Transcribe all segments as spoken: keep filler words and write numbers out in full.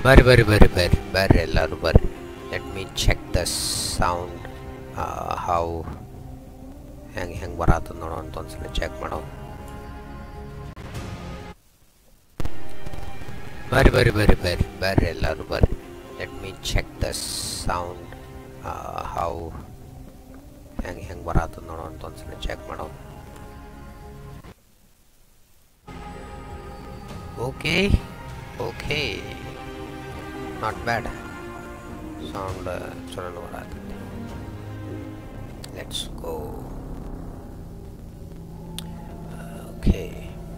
Very, very, very, very, very ಎಲ್ಲರೂ ಬರ್ರಿ. Let me check the sound. Uh, how ಹೆಂಗೆ ಹೆಂಗೆ ಬರತ್ತದ ನೋಡೋ ಅಂತ ಒಂದ್ಸಲ ಚೆಕ್ ಮಾಡೋ. ಬರ್ರಿ ಬರ್ರಿ ಬರ್ರಿ ಬರ್ರಿ ಬರ್ರಿ ಎಲ್ಲರೂ ಬರ್ರಿ. Let me check the sound. Uh, how ಹೆಂಗೆ ಹೆಂಗೆ ಬರತ್ತದ ನೋಡೋ ಅಂತ ಒಂದ್ಸಲ ಚೆಕ್ ಮಾಡೋ. Okay, okay, not bad. Sound uh, ಚಲೋ ಬರತ್ತದ. Let's go. Okay.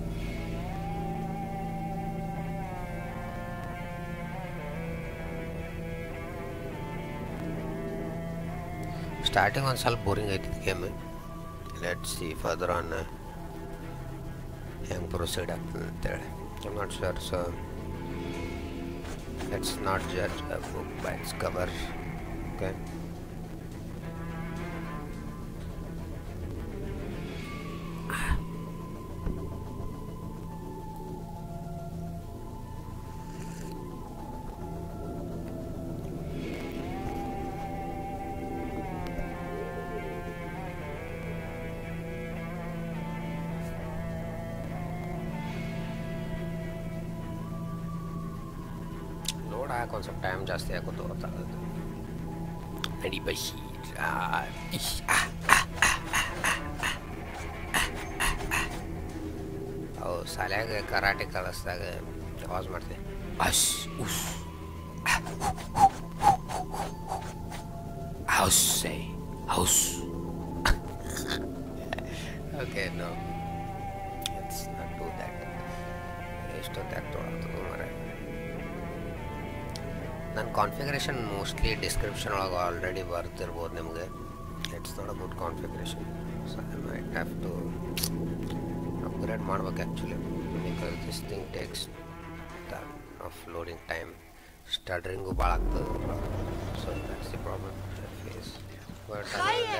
Starting on ಸ್ವಲ್ಪ ಬೋರಿಂಗ್ ಐತಿ game. Let's see further on uh, ಹೆಂಗೆ ಪ್ರೊಸೀಡ್ ಆಗ್ತದೆ ಅಂತೇಳಿ. I'm not sure, so let's not judge a book by its cover. Okay. ಹಾಕಿ ಸ್ವಲ್ಪ time ಜಾಸ್ತಿ ಆಗೋದು ಗೊತ್ತಾಗೋದು. ನಡಿ ಬಶಿ ಅವು ಶಾಲ್ಯಾಗ ಕರಾಟೆ ಕಳಿಸ್ದಾಗ ವಾಸ್ ಮಾಡ್ತೀನಿ. ಅಶ್ ಉಸ್ ಹೌಸ್ ಹೌಸ್ okay no it's not do that. ಎಷ್ಟೊತ್ತಾಗ ತೊಗೊಳೋದು ಮರ. ನನ್ನ ಕಾನ್ಫಿಗರೇಷನ್ ಮೋಸ್ಟ್ಲಿ ಡಿಸ್ಕ್ರಿಪ್ಷನ್ ಒಳಗೆ ಆಲ್ರೆಡಿ ಬರ್ತಿರ್ಬೋದು ನಿಮಗೆ. It's not a good configuration, so I might have to upgrade ಮಾಡ್ಬೇಕು actually, because this thing takes time of loading time. Stuttering ಭಾಳ ಆಗ್ತದೆ, so that's the problem I face. But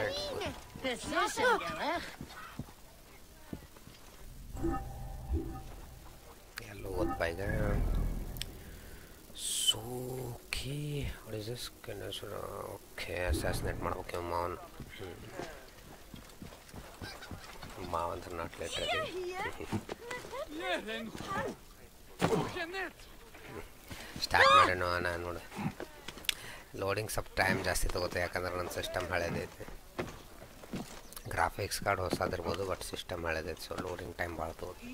ಎಲ್ಲೋ ಓದ್ ಬೈಗ. So okay, what is this? Can I should uh, okay assassinate ಮಾಡ್ಬೇಕು ಮಾವನ್. ಮಾವ ಅಂತ ನಾಟ್ ಲೇಟರ್ ಸ್ಟಾರ್ಟ್ ಮಾಡೋಣ ನಾನು ನೋಡು. ಲೋಡಿಂಗ್ ಸ್ವಲ್ಪ ಟೈಮ್ ಜಾಸ್ತಿ ತಗೋತೆ, ಯಾಕಂದ್ರೆ ನನ್ನ ಸಿಸ್ಟಮ್ ಹಳೇದೈತೆ. ಗ್ರಾಫಿಕ್ಸ್ ಕಾರ್ಡ್ ಹೊಸದಿರ್ಬೋದು, ಬಟ್ ಸಿಸ್ಟಮ್ ಹಳೇದೈತೆ, ಸೊ ಲೋಡಿಂಗ್ ಟೈಮ್ ಭಾಳ ತಗೋತೆ.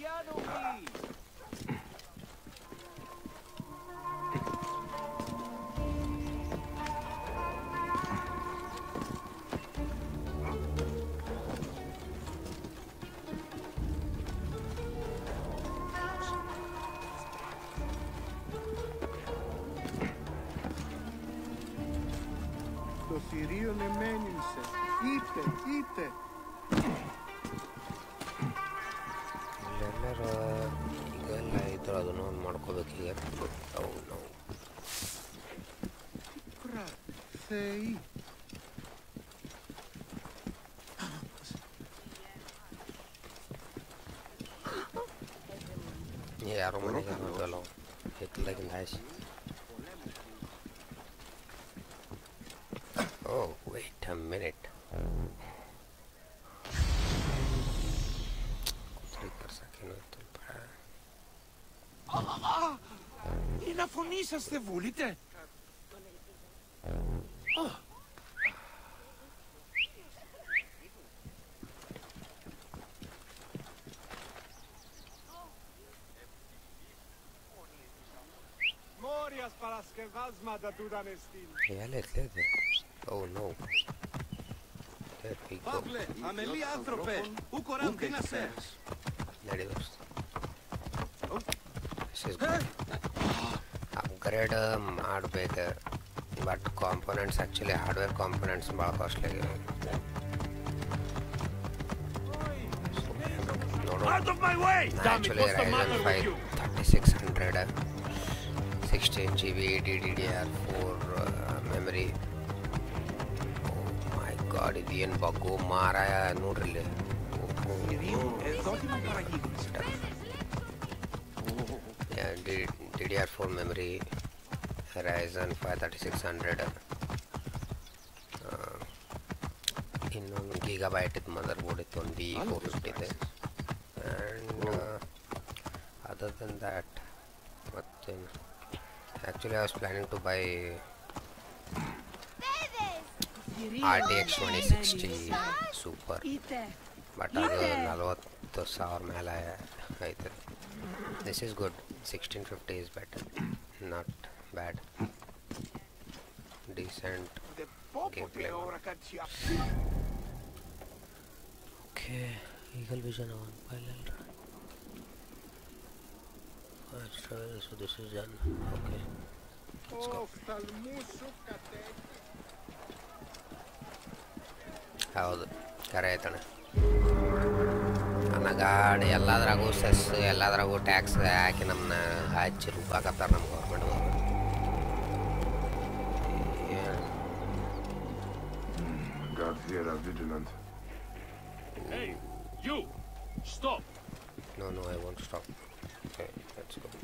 ಎಲ್ಲರ ಈಗೆಲ್ಲ ಇದ್ರೆ ಅದನ್ನು ಒಂದು ಮಾಡ್ಕೋಬೇಕು ಈಗ. ಅವು ನಾವು ಯಾರೋ ಮನೆಗೆ ನೋಡಲ್ಲ ಹಿತ್ತಲಾಗಿಂದ ಹಾಯಿಸಿ. Oh, wait a minute. Είναι φωνή σας δεν βούλετε. Μόριας παρασκευάσματα του ήταν στυλ. Yeah, let, let, let. Oh no. There we go. Παύλε, αμελή άνθρωπε, ου κοράν τι να σέρεις. There it goes. This is good. Upgrade ಮಾಡಬೇಕು, but components actually hardware components ಭಾಳ ಕಾಸ್ಟ್ಲಿ ಆಗಿವೆ. ನೋಡೋಣ. Actually Ryzen five thirty six hundred sixteen G B D D D R four memory. My God, ಇದು ಏನು ಬಗ್ಗು ಮಾರಾಯ ನೋಡ್ರಿ ಇಲ್ಲಿ. D D R four memory, Ryzen five thirty-six hundred, ಇನ್ನೊಂದು gigabyte ಇತ್ತು ಮದರ್ ಬೋರ್ಡ್ ಇತ್ತು, ಒಂದು ಬಿ ಫೋರ್ ಫಿಫ್ಟಿ ಇದೆ. ಆ್ಯಂಡ್ ಅದರ್ ದೆನ್ ದ್ಯಾಟ್ ಮತ್ತೆ actually I was planning to buy R T X twenty sixty super, but ಅದು ನಲ್ವತ್ತು ಸಾವಿರ ಮೇಲೆ ಐತೆ. This is good. Sixteen fifty is better, not bad, decent gameplay. Okay, Eagle Vision on pilot. So this is done. Okay, let's go. ಹೌದು ಕರೆ ಆಯ್ತಣ್ಣ. ನನ್ನ ಗಾಡಿ ಎಲ್ಲದ್ರಾಗೂ ಸೆಸ್ ಎಲ್ಲದ್ರಾಗೂ ಟ್ಯಾಕ್ಸ್ ಹಾಕಿ ನಮ್ಮನ್ನ ಹಚ್ಚಿ ರೂಪಾಕತ್ತಾರ ನಮ್ಮ government. Vera vigilant. Hey, you! Stop! No, no, I won't stop. Okay, let's go.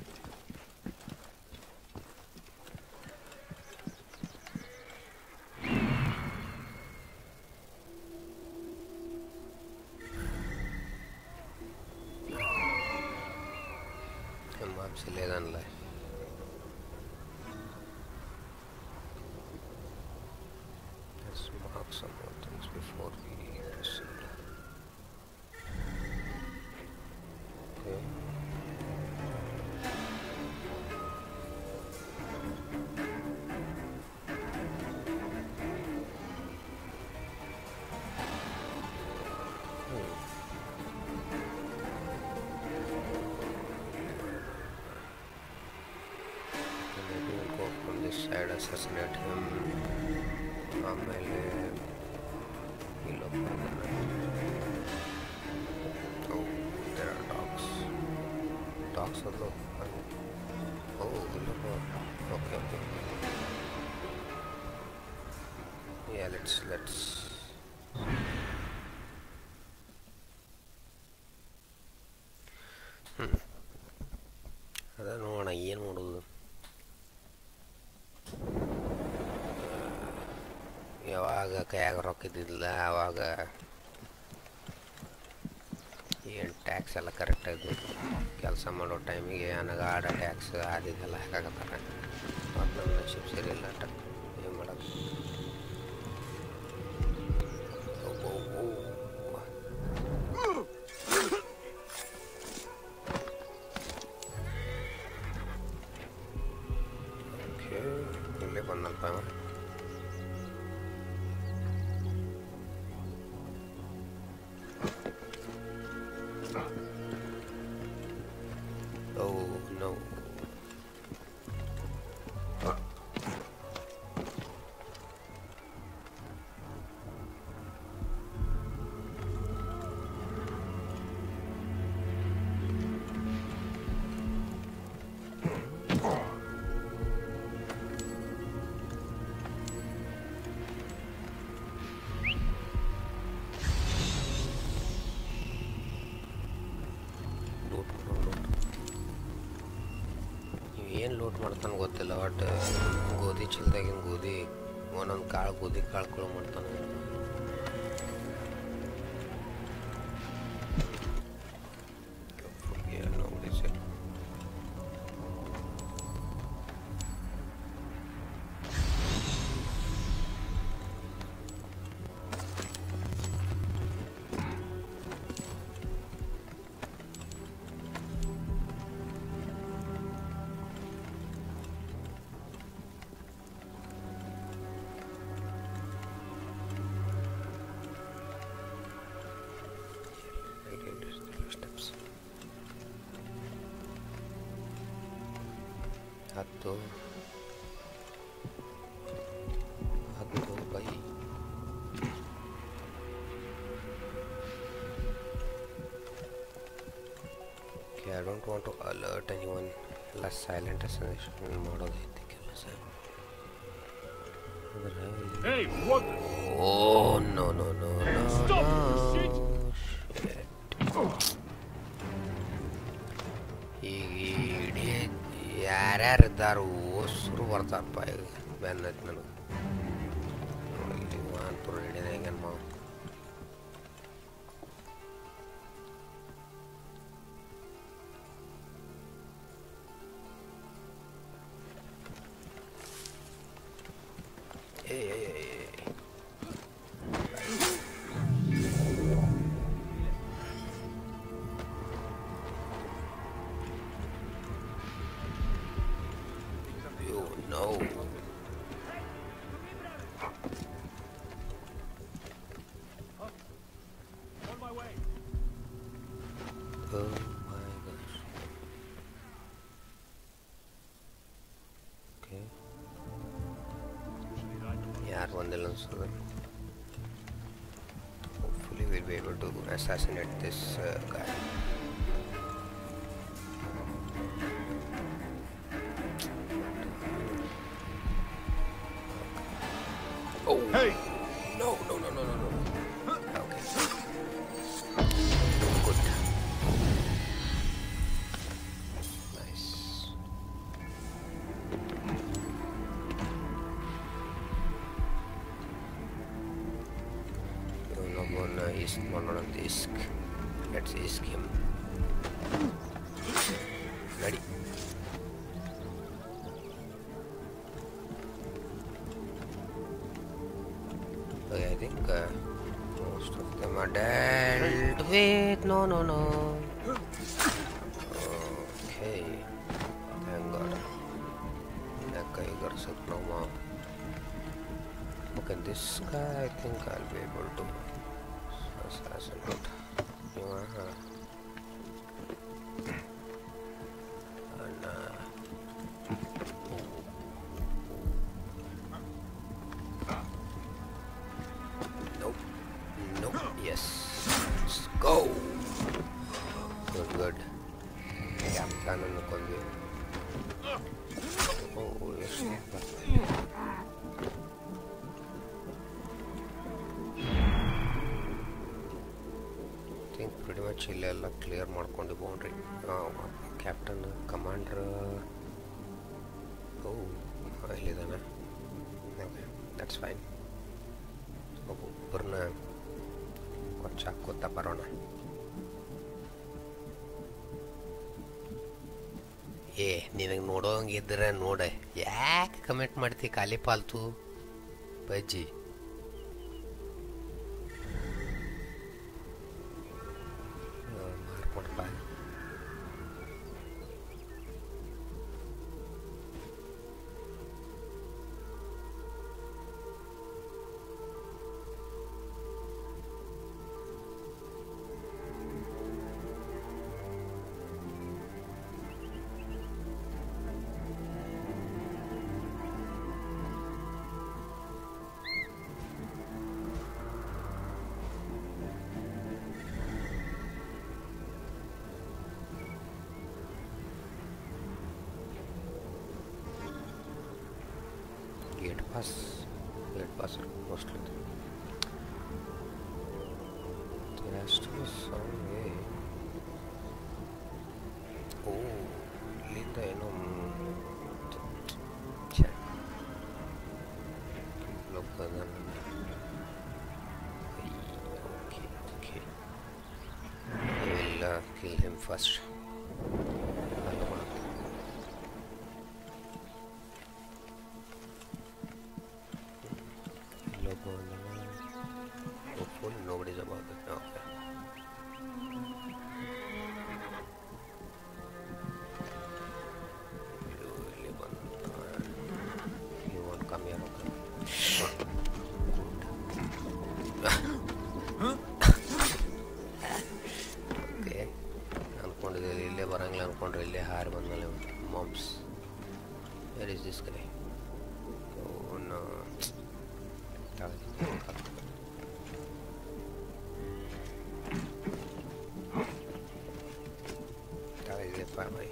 हम आपसे ले जान लाए. Let's mark some more things before we proceed. Okay. Maybe we'll go from this side, assassinate him. ಆಮೇಲೆ ಇಲ್ಲೊಬ್ಬ oh there are dogs dogs ಅದು ಓ ಇಲ್ಲೊಬ್ಬ okay okay yeah let's let's ಹ್ಞೂ ಅದ ನೋಡೋಣ ಏನು ಮಾಡೋದು. ಯಾವಾಗ ಕೈಯಾಗ ರೊಕ್ಕ ಇದ್ದಿದ್ದಿಲ್ಲ ಆವಾಗ ಏನು ಟ್ಯಾಕ್ಸ್ ಎಲ್ಲ ಕರೆಕ್ಟಾಗಿ ಕೆಲಸ ಮಾಡೋ ಟೈಮಿಗೆ ನನಗೆ ಆಡ ಟ್ಯಾಕ್ಸ್ ಆದಿದ್ದೆಲ್ಲ ಹಾಕಾಕತ್ತಾರೆ. ಮತ್ತು ನನ್ನ ನಶೀಬ್ ಸರಿ ಇಲ್ಲ ಅಟ ಏನು ಮಾಡೋದು. ಓಕೆ ಇಲ್ಲೇ ಬಂದಲ್ಪ. Oh no. ಏನು ಲೂಟ್ ಮಾಡ್ತಾನೆ ಗೊತ್ತಿಲ್ಲ, ಬಟ್ ಗೋಧಿ ಚೀಲದಾಗಿನ ಗೋಧಿ ಒಂದೊಂದು ಕಾಳು ಗೋಧಿ ಕಾಳುಗಳು ಮಾಡ್ತಾನೆ. ಹತ್ತು ಹತ್ತು ಬೈ Okay, I don't want to alert anyone. ಎಲ್ಲ ಸೈಲೆಂಟ್ ಅಸೆಷನ್ ಮಾಡೋದೈತಿ ಕೆಲಸ. Hey, what? Oh no no no no. Stop, no. shit. ಈಗ ಯಾರ್ಯಾರಿದ್ದಾರು ಹೊಸರು ಬರ್ತಾರಪ್ಪ ಈಗ ಬ್ಯಾನ್ ಆಯ್ತು ನನಗೆ ಇಲ್ಲಿ ವಾನ್ಪುರ ಹಿಡಿದ ಹೆಂಗೆ ಮಾವು Hey, hey, hey, hey. You know. On my way. Oh my gosh. Okay. ಯಾರು ಬಂದಿಲ್ಲ ಅನ್ಸೋದು hopefully we'll be able to assassinate this uh, guy oh Hey! no no no no no no okay good nice Gonna east one on this. Let's ask him. Ready. Okay, I think uh, most of them are dealt with. No, no, no. Okay. Thank God. That guy got sick no more. Okay, this guy I think I'll be able to assassinate. Uh-huh. And uh, nope, nope. Yes, let's go. Good, good. Yeah, plan on the convey. Oh, yes. pretty much ಇಲ್ಲೆಲ್ಲ clear ಮಾಡ್ಕೊಂಡು boundary captain commander ಓ ಇಲ್ಲಿದ್ದಾನೆ okay that's fine ಒಬ್ಬೊಬ್ಬರನ್ನ ಕೊಚ್ಚಾಕೋತಾ ಬರೋಣ ಏ ನಿನಗೆ ನೋಡೋಂಗಿದ್ರೆ ನೋಡೆ ಯಾಕೆ ಕಮೆಂಟ್ ಮಾಡ್ತಿ ಖಾಲಿ ಪಾಲ್ತು ಬಜ್ಜಿ gate pass gate pass mostly there has to be some way oh linda eno check look at them okay okay I will uh, kill him first hopefully nobody's about it now. Okay. You really want, uh, you won't come here, okay? Okay. ಅನ್ಕೊಂಡಿದ್ದೆ ಇಲ್ಲೇ ಬರಂಗಿಲ್ಲ ಅನ್ಕೊಂಡ್ರೆ ಇಲ್ಲೇ ಹಾರಿ ಬಂದ್ಮೇಲೆ ಮಾಮ್ಸ್ where is this guy oh no Family.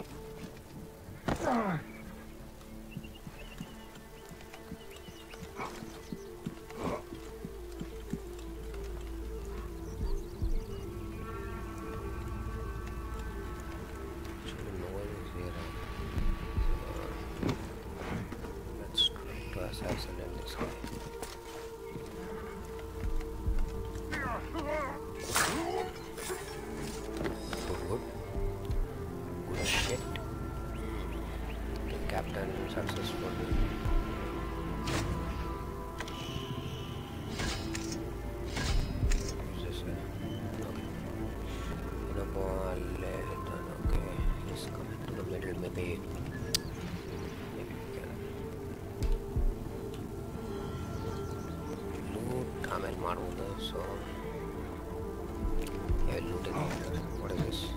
Good. Good shit. The captain successful. What's this? Okay. No ball. Okay. He's coming to the middle. Maybe. Maybe we can loot. ಆಮೇಲೆ ಮಾಡ್ಬೋದು. So. Yeah, looting here. What is this?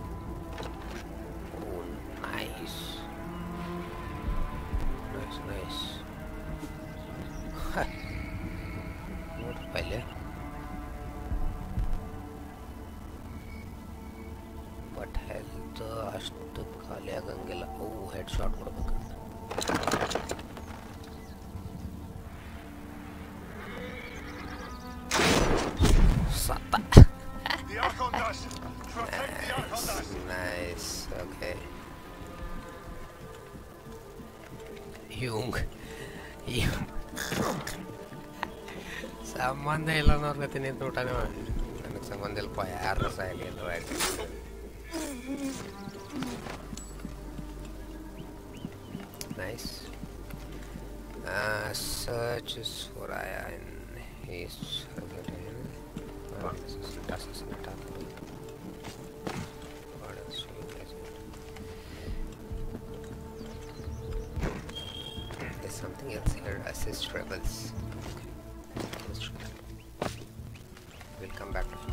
Oh, nice. Nice, nice. What pile? But health ಅಷ್ಟು ಖಾಲಿ ಆಗಂಗಿಲ್ಲ. ಓ head shot ಕೊಡಬೇಕು. ಸತ್ತ. Nice, nice, okay. Jung. Jung. ಸಂಬಂಧ ಇಲ್ಲ ನೋಡ್ಕತ್ತೀನಿ ನಿಂತು ಊಟನೇ ಮಾಡಿ ನನಗೆ ಸಂಬಂಧ ಇಲ್ಲಪ್ಪ ಯಾರು ರಸ ಇಲ್ಲ ಏನು ಆಯ್ತು. Nice. Uh, search is for Aya in his there's something else here. Assist rebels. Okay. Let's try that. We'll come back to it.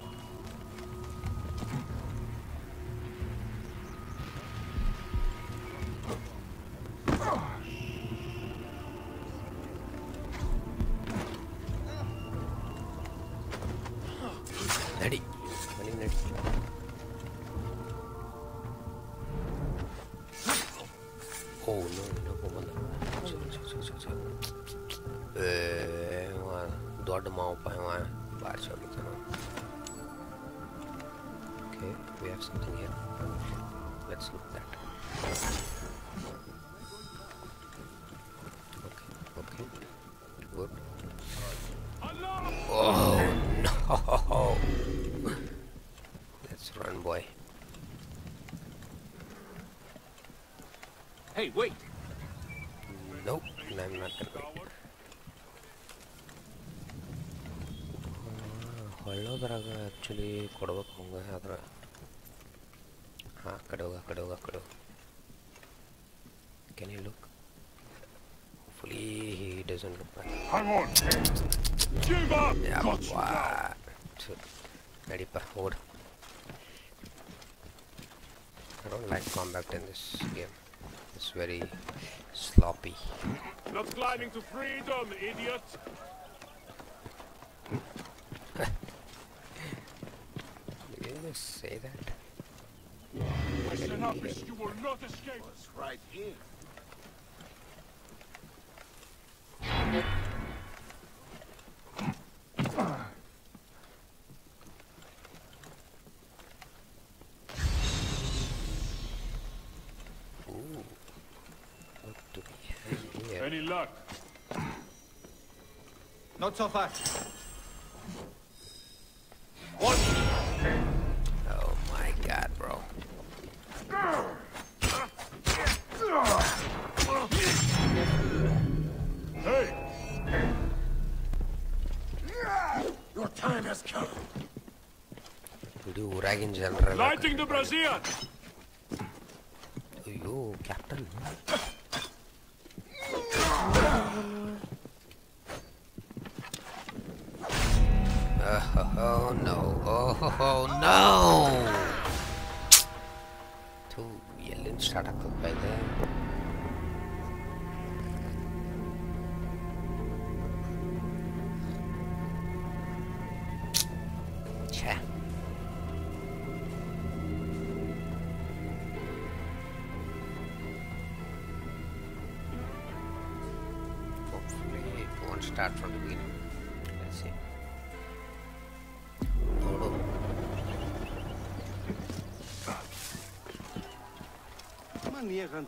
Ready. Running ready. Oh no, no, no, no. Eh, one. Dod mau pa one. Bar chalo chalo. Okay, we have something here. Let's look at that. Okay, okay. Good. Oh no. Let's run, boy. Hey, wait! Nope, I'm not gonna wait. ಹೊಳ್ಳೋದ್ರಾಗ actually ಕೊಡ್ಬೇಕು ಹಂಗೆ ಆದ್ರೆ ಹಾಂ ಕಡೆ ಹೋಗ ಕಡೆ ಹೋಗ ಕಡೆ ಹೋಗ can you look hopefully he doesn't look back ನಡಿಪ್ಪ ಓಡ್ I don't like combat in this game. It's very sloppy. Not climbing to freedom, idiot! Did you just say that? Listen up, you will not escape! It's right here. Ooh. What do we have here? Any luck? Not so fast. What? Oh my god, bro. Hey! Your time has come. Video ಊರಾಗಿನ ಜನರೆಲ್ಲ Lighting the brazier! ಅಯ್ಯೋ captain Oh no, oh no! ಥೂ ಎಲ್ಲಿಂದ start ಆಗ್ತದಪ್ಪ ಇದೆ ಛೇ hopefully it won't start from the beginning. Let's see. ನೋಡು Maniera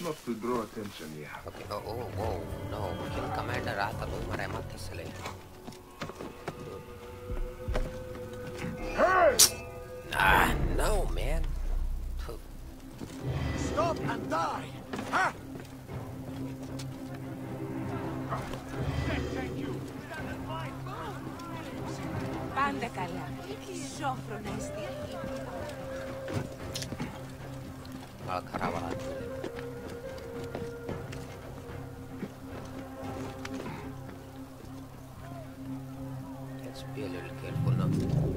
not to draw attention here. Okay. Oh, oh, whoa, no. Kill commander Atalu maremati sile. Hey! Ah, no, man. Stop and die! Ha! Thank you. Πάντα καλά. Σόφρονα εστί. Al karawalat. Let's be a little careful now.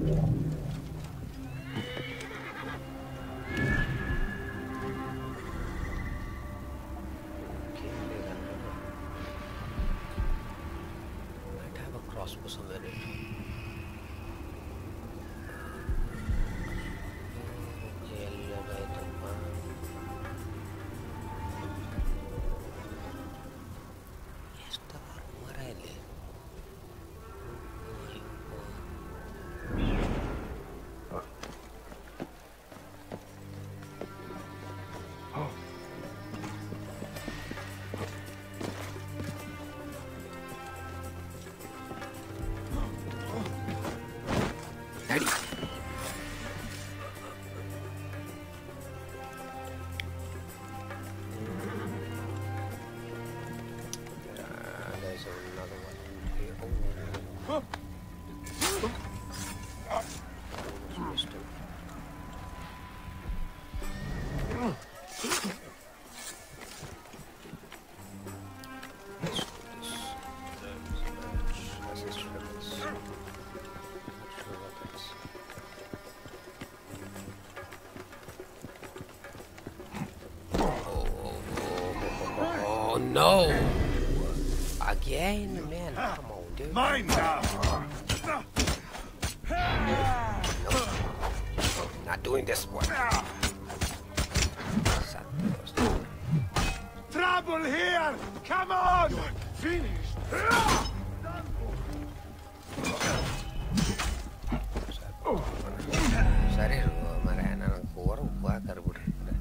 Okay, might have a crossbow somewhere in it. No! Again, man, come on, dude. Mine now! No. Not doing this one. Trouble here! Come on! You're finished! Sorry, man, I'm going to go to the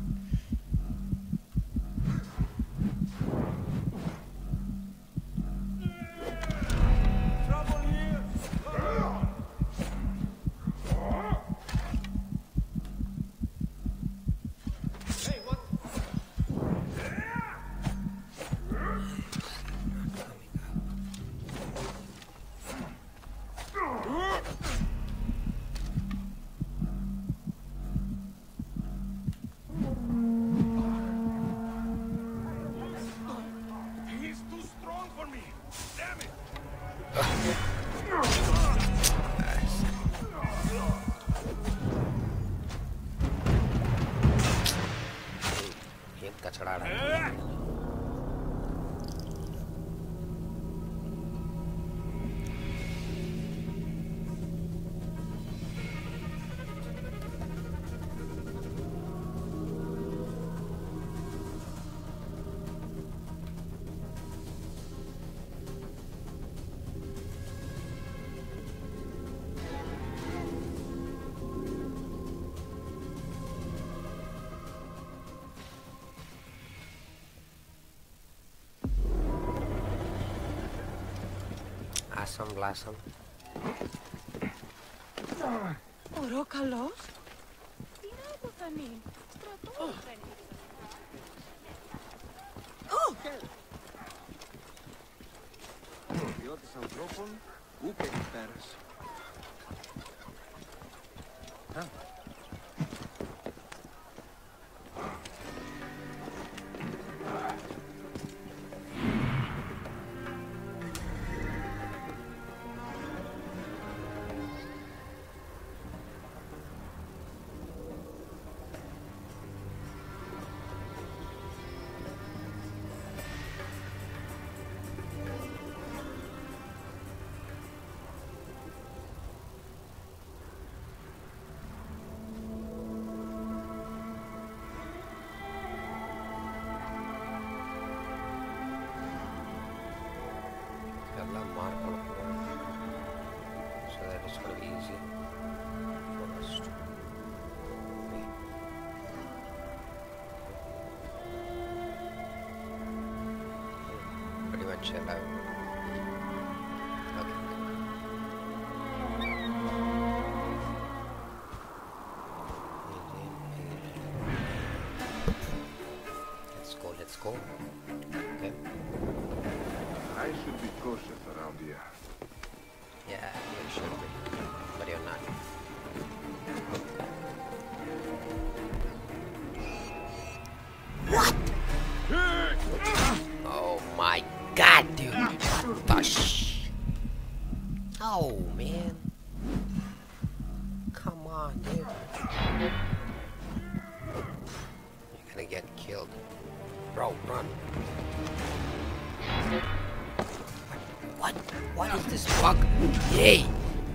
कचड़ा रहा है। Blossom, blossom. Ο Ρόκαλος. Τι να υποθανεί. Στρατός δεν είναι. Ιδιώτης ανθρώπων, ούτε εκπέρας. much alive. Okay. Let's go, let's go. Okay. I should be cautious around here. Yeah, you should be. But you're not. What? Oh my god, dude. What the sh... Oh, man. Come on, dude. You're gonna get killed. Bro, run. What? What is this bug? Yay!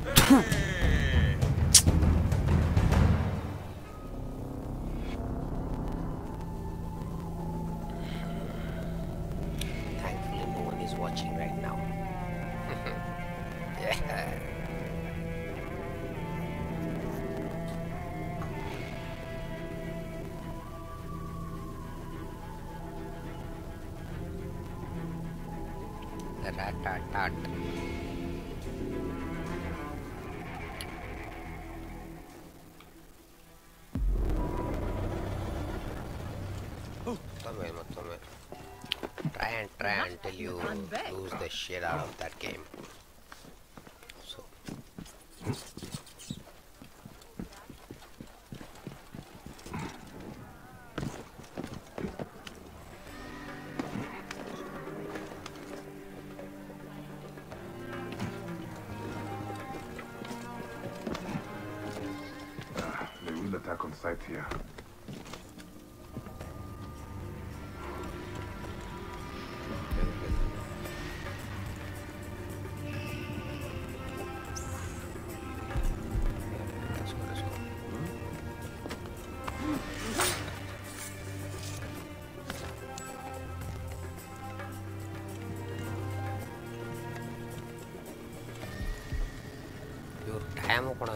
Thankfully, no one is watching right now. Yeah. Rat-tat-tat. Tommy, Tommy. Try and try until you lose the shit out of that game. So. Ah, they will attack on sight here. Let's go, let's go. Your time open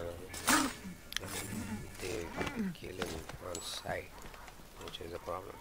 they kill him on sight, which is a problem.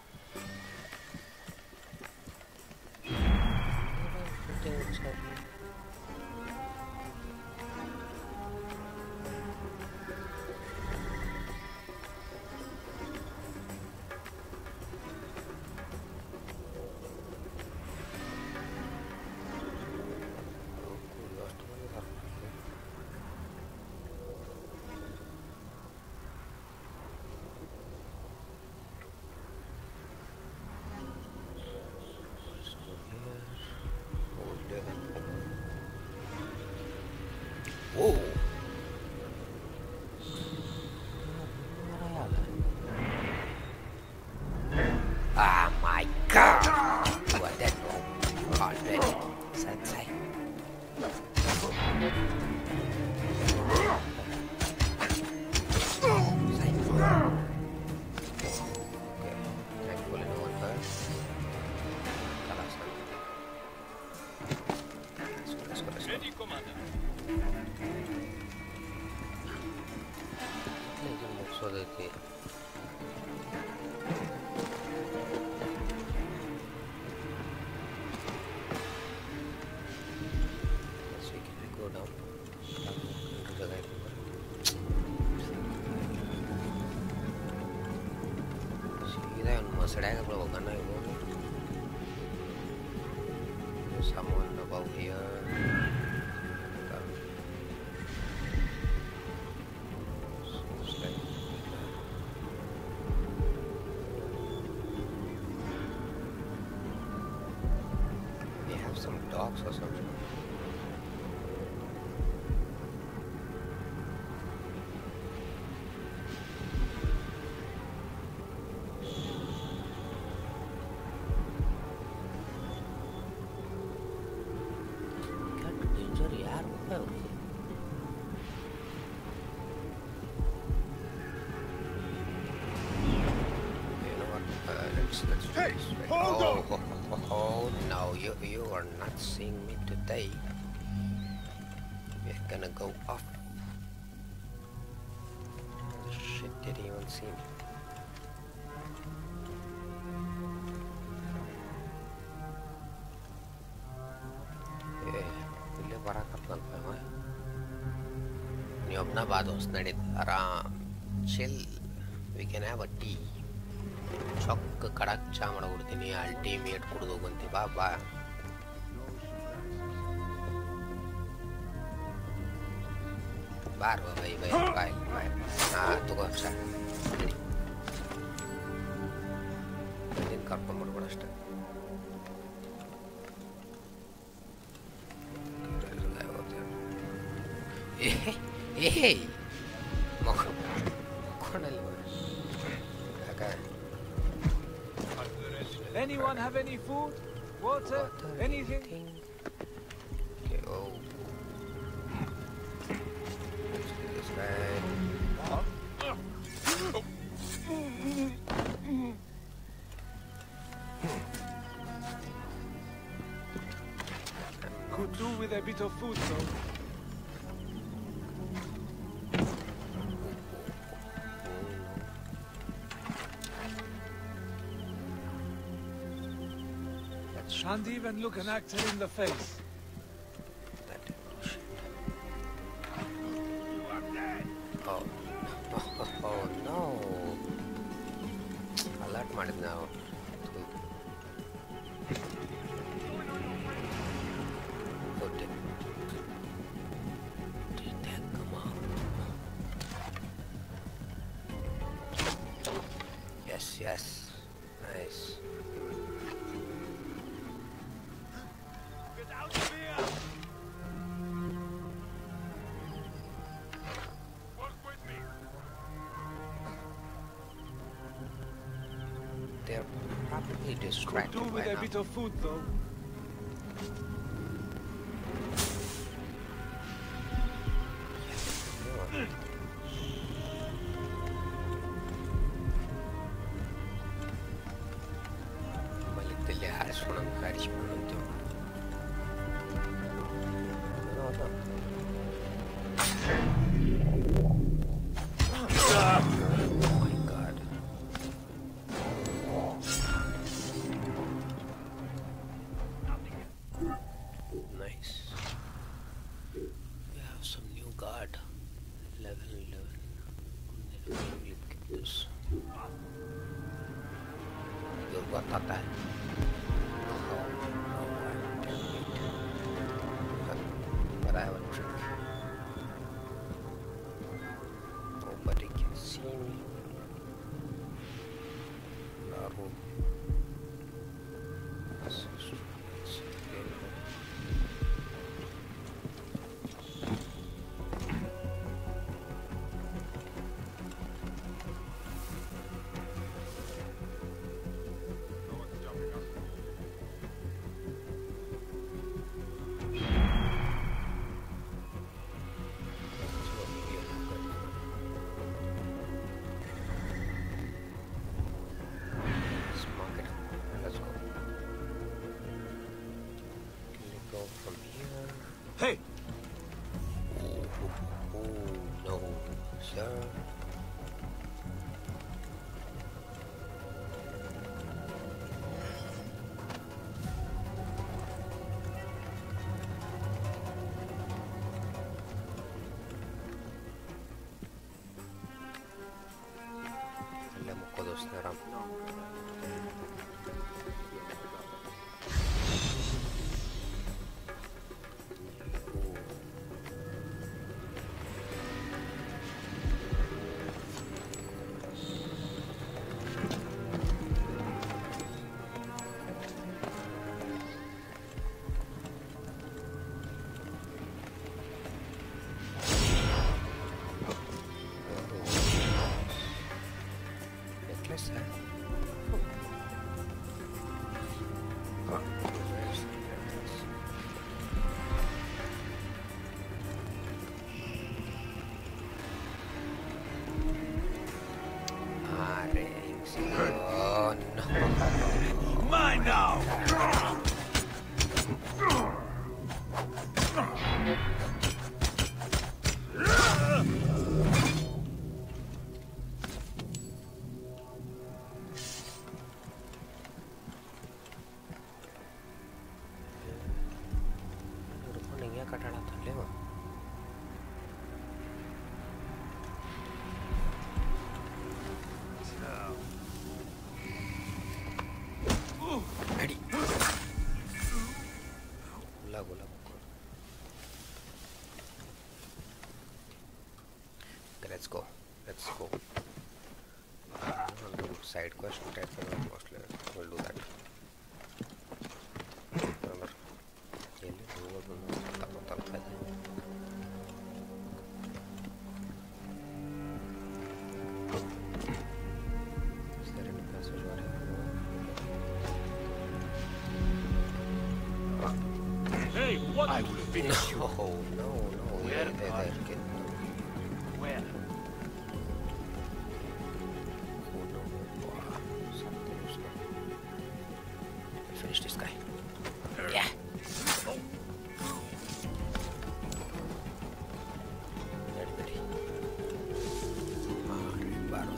Whoa! Ah my god! You are dead, bro. Already. Side, side. Side. Okay. Thankfully no one hurt. Let's go, let's go, let's go. Ready, Commander. लेकिन मुझको देती Let's see, can we go down? जगह के ऊपर सीधा मसड़ाएगा पर वो करना है वो someone above here. Some dogs or something. Got danger yaar ऊपर You know what? Uh, let's let's Hey, let's wait. hold oh, on. oh, oh, oh, oh, no, you you are not seeing me today. We're gonna go off. Shit, did he even see me? ನಾ ಬಾ ದೋಸ್ತ್ ನಡೀತು ಆರಾಮ್ chill we can have a tea ಚೊಕ್ಕ ಕಡಕ್ ಚಾ ಮಾಡಬಿಡ್ತೀನಿ ultimate ಕುಡ್ದು ಹೋಗಂತಿ ಬಾ ಬಾ ಬಾರ್ ಬೈ ಬೈ ಬಾಯ್ ಬಾಯ್ ಹಾಂ ತಗೋ ಚಾ ನಡಿ ನೀನು ಕರ್ಕೊಂಡ್ಬಿಡ್ಬೇಡ ಅಷ್ಟೇ ಏ ಮಕ್ಕ ಮಕ್ಕೊಂಡಲ್ವ ಯಾಕೆ Anyone have any food? Water? Anything? Okay, oh. Let's do this guy. Could do with a bit of food though. Can't even look an actor in the face. That shit. Oh. Oh, oh, oh no. Alert ಮಾಡಿದ್ ನಾವು Okay. Did that come out? Yes, yes. Nice. They're probably Could distracted do by with a now. bit of food though. ಮಲಿತಲ್ಲಿ ಹಾರಿಸ್ಕೊಂಡು ಹಾರಿಸ್ಕೊಂಡು आता है but I have a trick. Nobody can see me. Naru. Hey! Oh, oh, oh, no, sir. Le mucco dostlarım. Necklace, huh? quest taken mostly. We'll do that. Remember, ಎಲ್ಲಿ ಹೋಗೋದು ತಪ್ಪ ತಲುಪ ಇದೆ. Is there any passage or Hey, what? I will finish you. No, no, no. Where There, are there, kid. Where? Oh no. Wow. Something was not. Finish this guy. Yeah. Ready, ready. Ah, battle.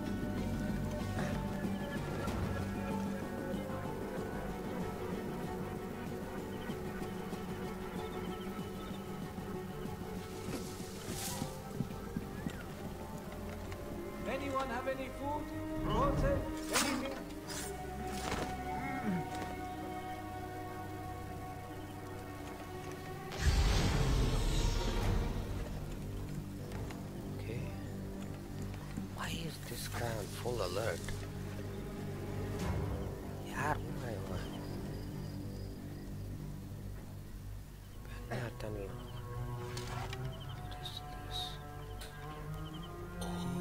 Anyone have any food? Water? Anything? Okay. Why is this guy on full alert? यार मैं हुआ पहले आता नहीं What is this? Oh,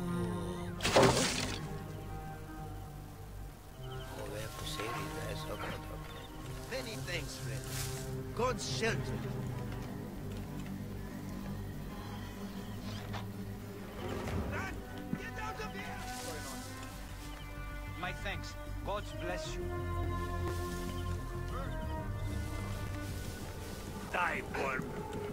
oh, we have to save these guys. Okay, okay. Many thanks, friend. God's shelter. Get out of here! My thanks. God bless you. Die, worm.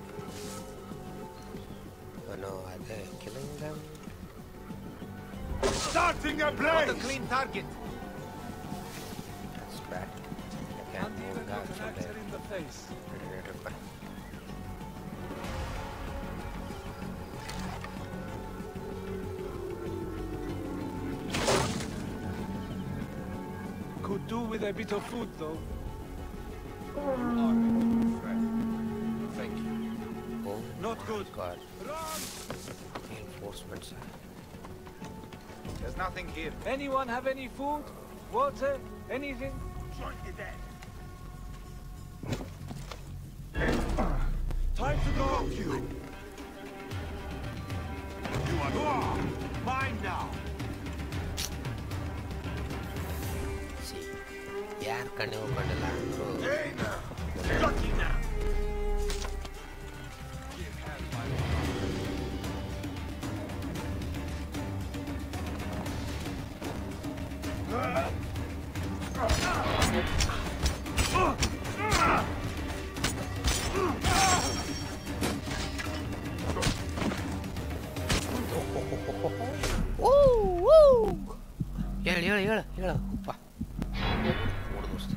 Oh no, are they killing them? Starting a Not a blaze! clean target. That's bad. I can't Can't move even that look an from actor there. in the face. Predator by. Could do with a bit of food, though. Thank you. Oh, Not good. God. Reinforcements. There's nothing here. Anyone have any food? Water? Anything? Join the dead. Time to go up you! You are gone! Mine now! See, ಯಾರ ಕಣ್ಣು ಹೋಗ್ಕೊಂಡಿಲ್ಲ ಅಂದ್ರು Hey now! Lucky now. ಹೇಳು ಹೇಳು ಹೇಳು ಹೇಳು ಅಪ್ಪ ಮೂರು ದೋಸ್ತ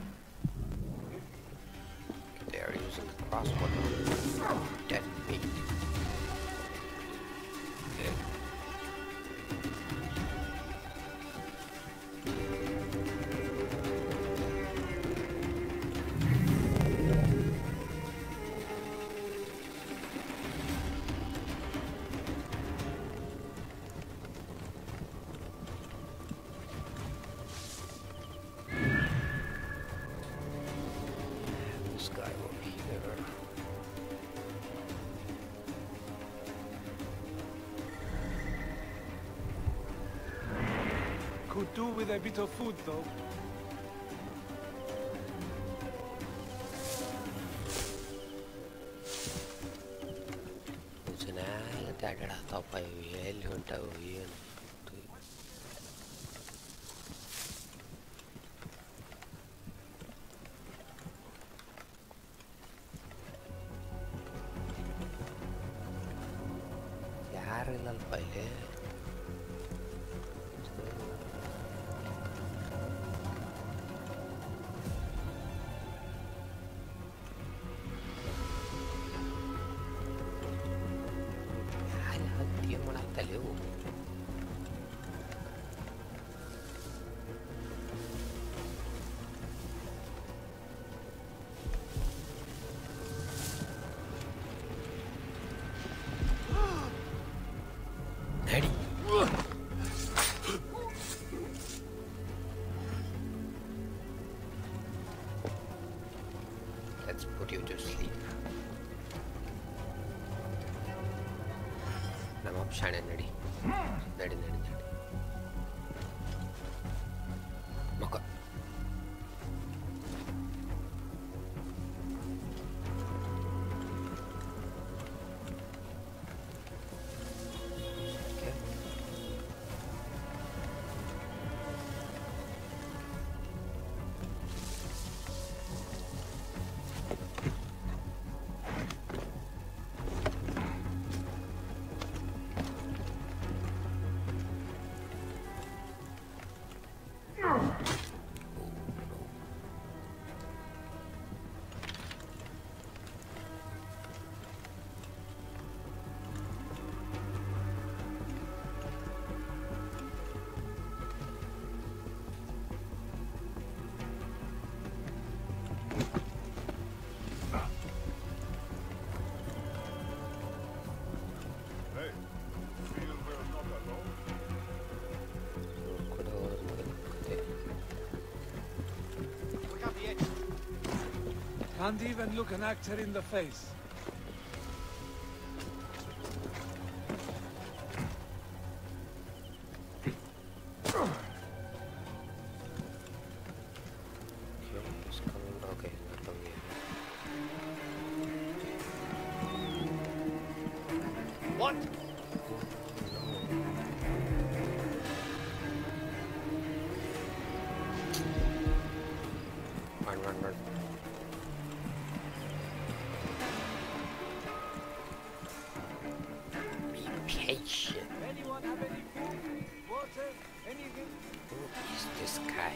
They are using the crossbow now. Dead meat. Okay. This guy over here. Could do with a bit of food, though. ಚೆನ್ನಾಗಿ ಅಡ್ಡಾಡತ್ತಪ್ಪ ಇವು ಎಲ್ಲಿ ಹೊಂಟವು ಏನು ಯಾರಿಲ್ಲಲ್ಪ ಇಲ್ಲಿ ಏನು ಮಾಡಾಕ್ತಲ್ಲ ಇವು ನಡಿ Let's put you to sleep. I'm up, shine and ready. Ready, ready, ready. Mocha. Can't even look an actor in the face. What? Run, run, run. Patient. Anyone have any food, water, anything? Who is this guy?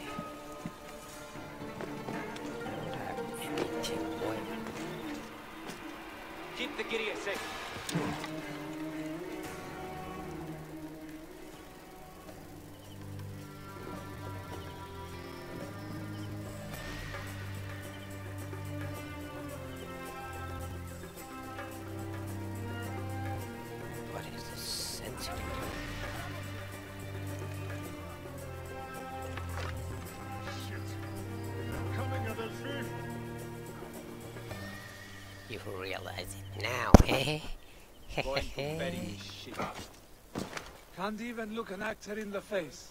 I don't have anything, boy. Keep the Gideon safe. What is this sensitive? Shit. They're coming at us, eh? You realize it now, eh? Going to bury his shit. Can't even look an actor in the face.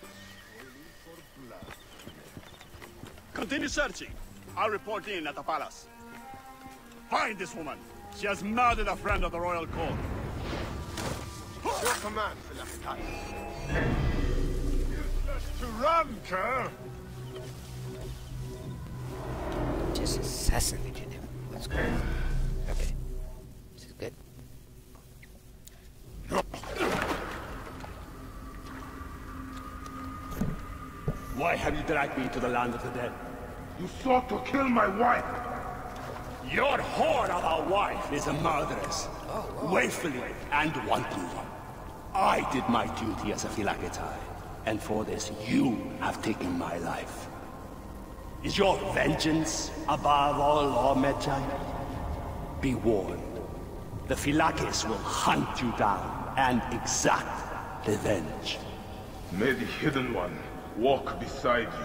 Continue searching. I'll report in at the palace. Find this woman. She has murdered a friend of the royal court. Your command, Philaktai. Useless to run, Kerr. Just assassinated him. What's going on? Okay. This is good. Why have you dragged me to the land of the dead? You sought to kill my wife. Your whore of a wife is a murderess. Willfully and wantonly. I did my duty as a Philaketai, and for this you have taken my life. Is your vengeance above all law, Medjay? Be warned. The Philakes will hunt you down and exact revenge. May the Hidden One walk beside you.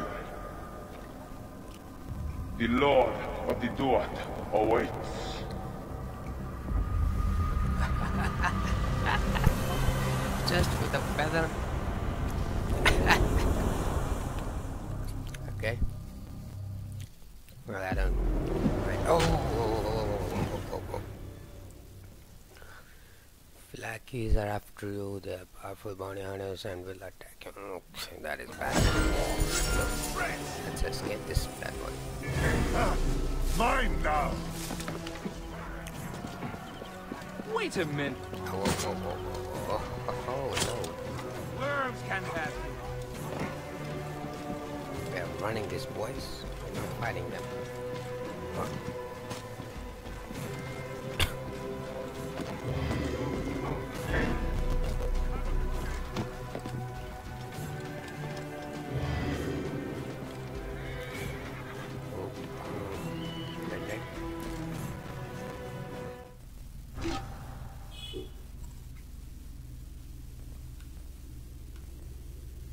The Lord of the Duat awaits. Just with a feather. Okay. Well, I don't. Right. Oh, oh, oh, oh, oh, oh. Philakes are after you. They are powerful bounty hunters and will attack you. Okay, that is bad. Let's escape this bad boy. Ah, mine now. Wait a minute. Oh, oh, oh, oh, oh, oh, oh, no. Worms can have you. We are running these boys. We're not fighting them. Run.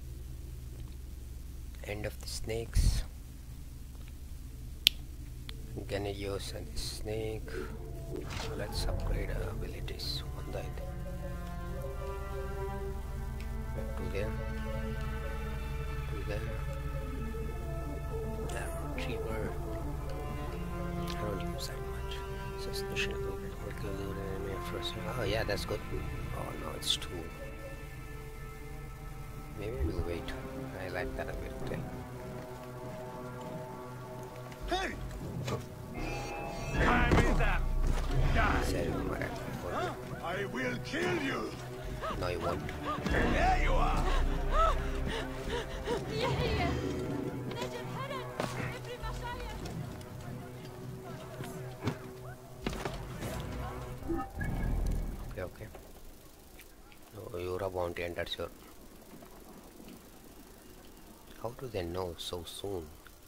End of the snakes. Gonna use and the snake. Let's upgrade our abilities. One died. Back to there. To there. Yeah, retriever. I don't use that much. Suspicion of what can do an enemy at first. Oh yeah, that's good. Oh no, it's two. Maybe we'll wait. I like that ability. Hey! I'm in them. Said it, Mara. Huh? I will kill you. No, you won't. There you are. Okay, okay. No, you're a bounty and that's your... How do they know so soon?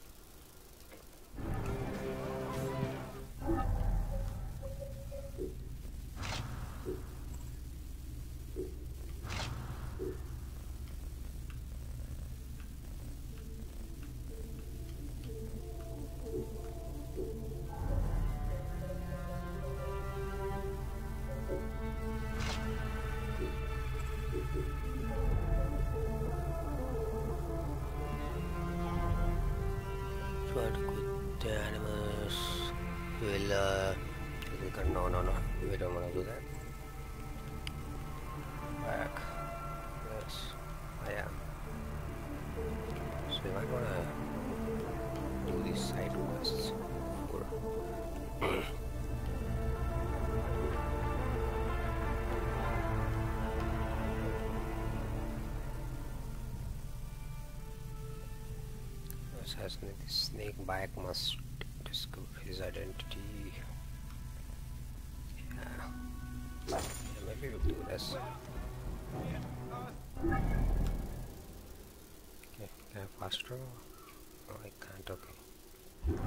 Try to quit the animals. Will uh, we can, no, no, no. We don't want to do that. Back. Yes, I am. So if I wanna do these side quests for assassinate the snake back must discover his identity. Yeah. Yeah, maybe we'll do this. Okay, can I fast travel? Oh, I can't, okay.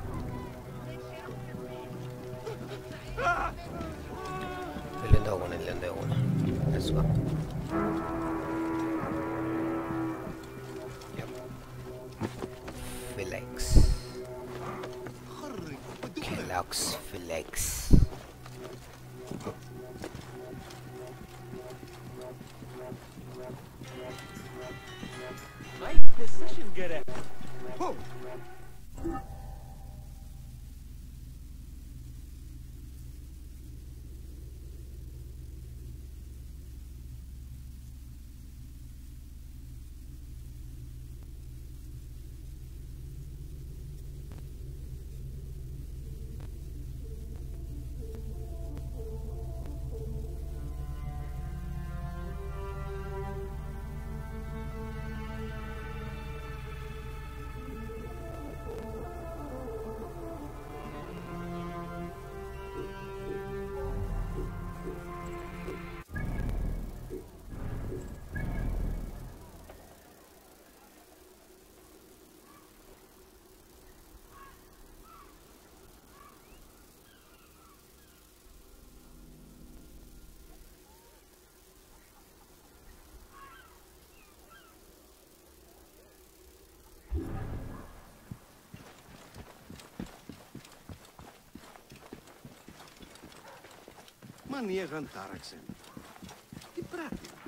Iಲ್ಲಿಂದ ಹೋಗೋಣ ಇಲ್ಲಿಂದ ಹೋಗೋಣ. Let's go. Yep. Felix. Kellogg's Felix. My decision get it. Oh. Μα νιέγαν τάραξεν. Τι πράττει.